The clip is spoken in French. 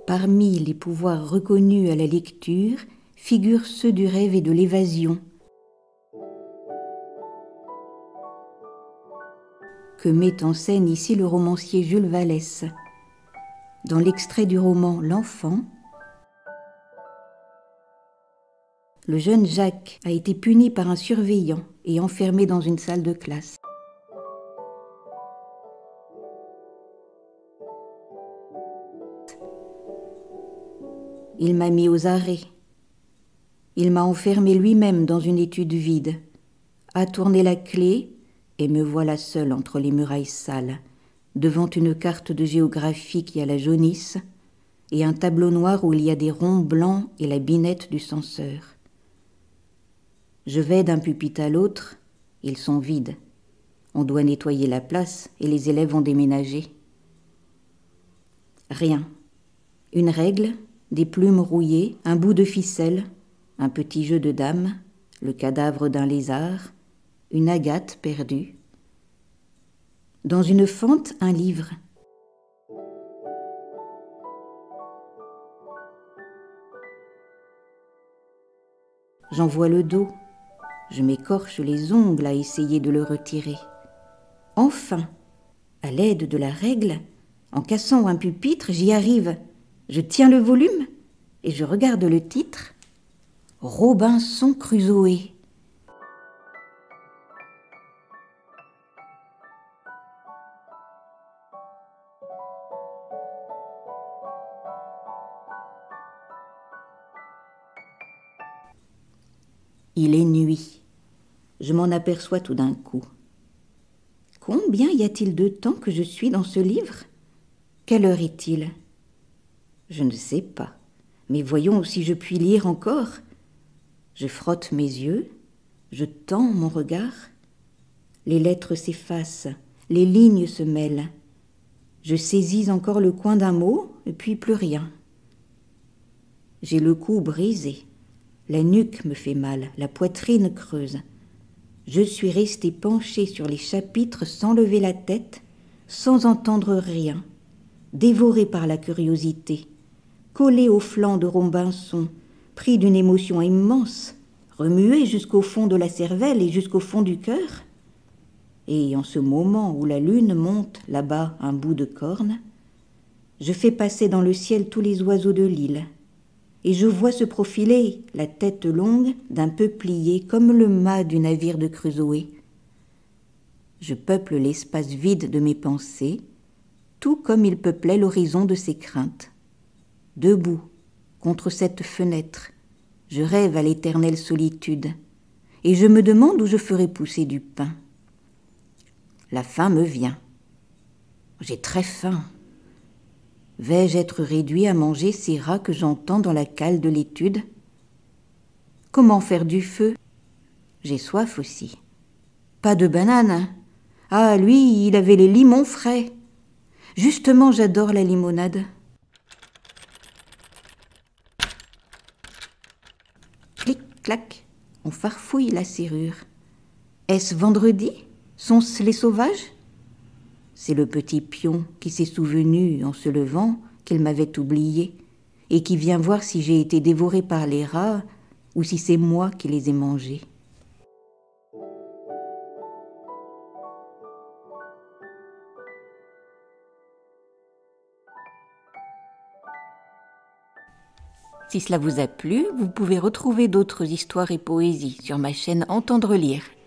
Parmi les pouvoirs reconnus à la lecture figurent ceux du rêve et de l'évasion, que met en scène ici le romancier Jules Vallès. Dans l'extrait du roman L'Enfant, le jeune Jacques a été puni par un surveillant et enfermé dans une salle de classe. Il m'a mis aux arrêts. Il m'a enfermé lui-même dans une étude vide, a tourné la clé et me voilà seule entre les murailles sales, devant une carte de géographie qui a la jaunisse et un tableau noir où il y a des ronds blancs et la binette du censeur. Je vais d'un pupitre à l'autre, ils sont vides. On doit nettoyer la place et les élèves ont déménagé. Rien. Une règle, des plumes rouillées, un bout de ficelle, un petit jeu de dames, le cadavre d'un lézard, une agate perdue. Dans une fente, un livre. J'en vois le dos. Je m'écorche les ongles à essayer de le retirer. Enfin, à l'aide de la règle, en cassant un pupitre, j'y arrive. Je tiens le volume et je regarde le titre « Robinson Crusoé ». Il est nuit. Je m'en aperçois tout d'un coup. Combien y a-t-il de temps que je suis dans ce livre? Quelle heure est-il? Je ne sais pas, mais voyons si je puis lire encore. Je frotte mes yeux, je tends mon regard. Les lettres s'effacent, les lignes se mêlent. Je saisis encore le coin d'un mot, et puis plus rien. J'ai le cou brisé. La nuque me fait mal, la poitrine creuse. Je suis restée penchée sur les chapitres sans lever la tête, sans entendre rien, dévorée par la curiosité, collée au flanc de Robinson, pris d'une émotion immense, remuée jusqu'au fond de la cervelle et jusqu'au fond du cœur. Et en ce moment où la lune monte là-bas un bout de corne, je fais passer dans le ciel tous les oiseaux de l'île, et je vois se profiler la tête longue d'un peuplier comme le mât du navire de Crusoé. Je peuple l'espace vide de mes pensées, tout comme il peuplait l'horizon de ses craintes. Debout, contre cette fenêtre, je rêve à l'éternelle solitude, et je me demande où je ferai pousser du pain. La faim me vient. J'ai très faim. Vais-je être réduit à manger ces rats que j'entends dans la cale de l'étude? Comment faire du feu? J'ai soif aussi. Pas de banane. Ah, lui, il avait les limons frais. Justement, j'adore la limonade. Clic-clac, on farfouille la serrure. Est-ce vendredi? Sont-ce les sauvages? C'est le petit pion qui s'est souvenu, en se levant, qu'il m'avait oublié, et qui vient voir si j'ai été dévoré par les rats ou si c'est moi qui les ai mangés. Si cela vous a plu, vous pouvez retrouver d'autres histoires et poésies sur ma chaîne Entendre lire.